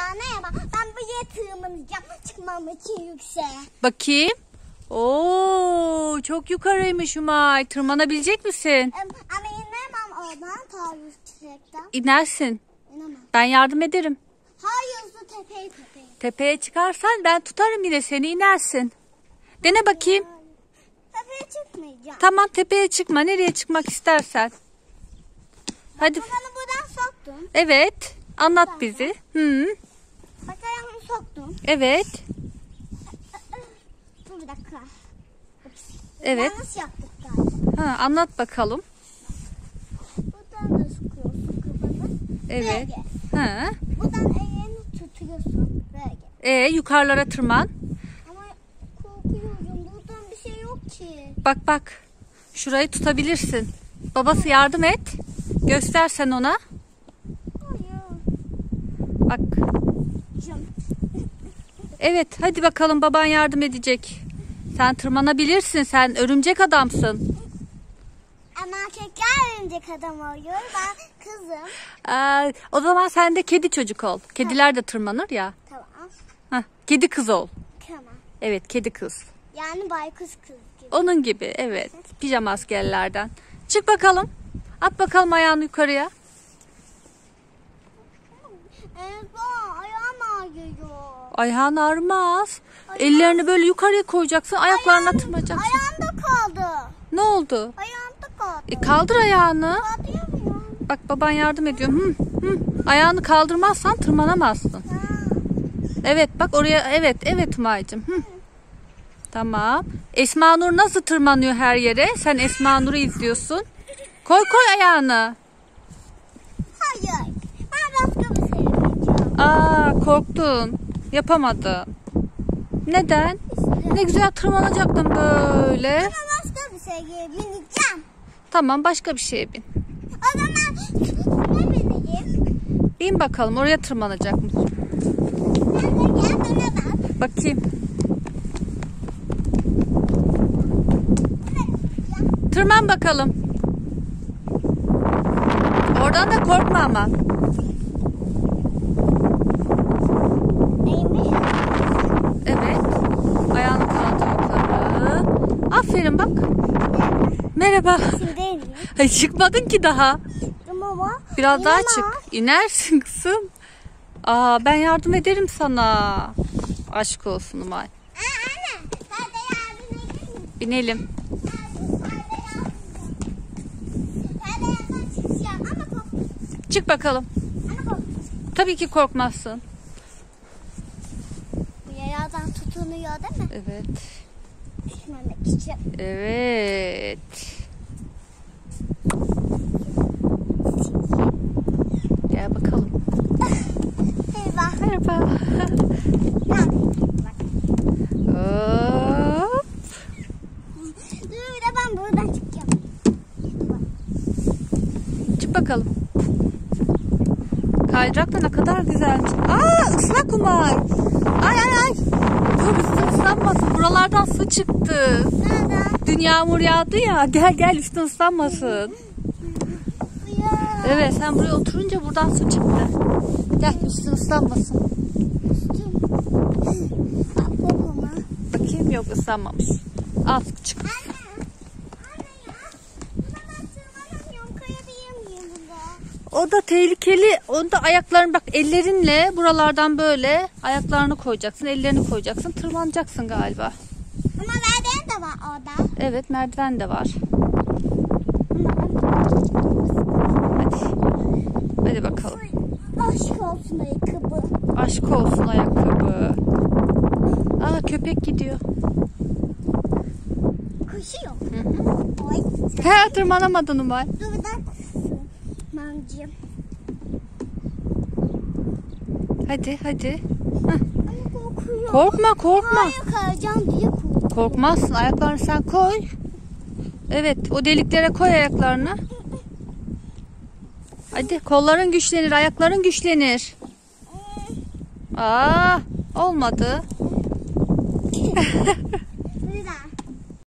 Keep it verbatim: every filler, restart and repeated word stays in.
merhaba. Ben buraya tırmanacağım. Çıkmam için yükseğe. Bakayım. Oo, çok yukarıymış Umay. Tırmanabilecek misin? Ama inemem oradan ta yüksekten. İnersin. İnemem. Ben yardım ederim. Hayır, su tepeye tepeye. Tepeye çıkarsan ben tutarım yine seni, inersin. Dene bakayım. Tepeye çıkmayacağım. Tamam, tepeye çıkma. Nereye çıkmak istersen. Hadi. Bana buradan soktun. Evet. Anlat bizi. Hı. Bak ayağımı soktum. Evet. Dur bir dakika. Evet. Ben nasıl yaptık galiba? Ha, anlat bakalım. Buradan da sıkıyorsun kafanı. Evet. Böyle. Ha. Buradan elini tutuyorsun. Böyle. E yukarılara tırman. Ama korkuyorum. Buradan bir şey yok ki. Bak bak. Şurayı tutabilirsin. Babası yardım et. Göstersen ona. Hayır. Bak. Canım. Evet, hadi bakalım, baban yardım edecek. Sen tırmanabilirsin. Sen örümcek adamsın. Ama erkekler örümcek adam oluyor. Ben kızım. Aa, o zaman sen de kedi çocuk ol. Kediler de tırmanır ya. Tamam. Hah, kedi kız ol. Tamam. Evet, kedi kız. Yani baykuş kız gibi. Onun gibi, evet. Pijama askerlerden. Çık bakalım. At bakalım ayağını yukarıya. Evet, bana ayağım ağrıyor. Ayağın ağrımaz. Ellerini böyle yukarıya koyacaksın. Ayaklarına tırmanacaksın. Ayağımda kaldı. Ne oldu? Ayağımda kaldı. E, kaldır ayağını. Kaldırmıyorum. Bak, baban yardım ediyor. Hı, hı. Ayağını kaldırmazsan tırmanamazsın. Ha. Evet, bak oraya. Evet, evet Umay'cığım. Hı. Tamam. Esma Nur nasıl tırmanıyor her yere? Sen Esma Nur'u izliyorsun. Koy koy ayağını. Hayır. Ben başka bir şey yapacağım. Aa, korktun. Yapamadın. Neden? Ne güzel tırmanacaktın böyle. Ama başka bir şeye bineceğim. Tamam, başka bir şeye bin. O zaman ne bineyim? Bin bakalım, oraya tırmanacak mısın? Ben de gel bana bak. Bakayım. Tırman bakalım. Oradan da korkma ama. Neymiş? Evet. Ayağını kaldır yukarı. Aferin bak. Merhaba. Şimdi ineyim. Ay, çıkmadın ki daha. Ama Biraz daha İnemem. çık. İnersin kızım. Aa, ben yardım ederim sana. Aşk olsun Umay. Aa, anne. Ben de yardım edeyim. Binelim. Ben de yandan çıkacağım ama korktum. Çık bakalım. Ama korktum. Tabii ki korkmazsın. Bu yayadan tutunuyor değil mi? Evet. Düşmemek için. Evet. Gel bakalım. Eyvah. Merhaba. Bak. Hop. Dur bir de ben buradan çıkacağım. Çık bakalım. Kaydırak da ne kadar güzelmiş. Aa, ıslak Umay. Ay ay ay. Dur, üstün ıslanmasın. Buralardan su çıktı. Nereden? Dün yağmur yağdı ya. Gel gel, üstün ıslanmasın. Ya. Evet, sen buraya oturunca buradan su çıktı. Gel, üstün ıslanmasın. Üstüm. Bak kokuma. Bakayım, yok ıslanmamış. Al çık. Anne. Anne ya. Buna ben tırmanamıyorum. Kayabilir miyim bunda? O da tehlikeli. Onda ayaklarını bak, ellerinle buralardan böyle ayaklarını koyacaksın. Ellerini koyacaksın. Tırmanacaksın galiba. Ama merdiven de var orada. Evet, merdiven de var. Ama Hadi. Hadi bakalım. aşk olsun ayakkabı. Aşk olsun ayakkabı. Aa, köpek gidiyor. Koşuyor. Hı hı. Oy. He, tırmanamadın Umay. Dur bir dakika. Mancım. Hadi hadi. Ama korkuyor. Korkma korkma. Hayır kayacağım diye korkuyorum. Korkmazsın. Ayaklarını sen koy. Evet, o deliklere koy ayaklarını. Hadi, kolların güçlenir, ayakların güçlenir. Aa, olmadı.